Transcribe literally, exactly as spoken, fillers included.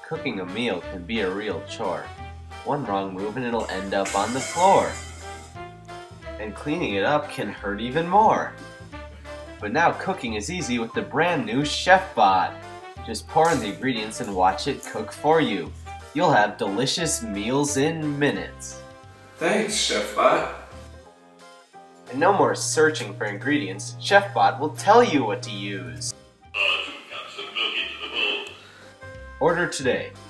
Cooking a meal can be a real chore. One wrong move and it'll end up on the floor. And cleaning it up can hurt even more. But now cooking is easy with the brand new Chefbot. Just pour in the ingredients and watch it cook for you. You'll have delicious meals in minutes. Thanks, Chefbot. And no more searching for ingredients. Chefbot will tell you what to use. Uh, two cups of milk into the bowl. Order today.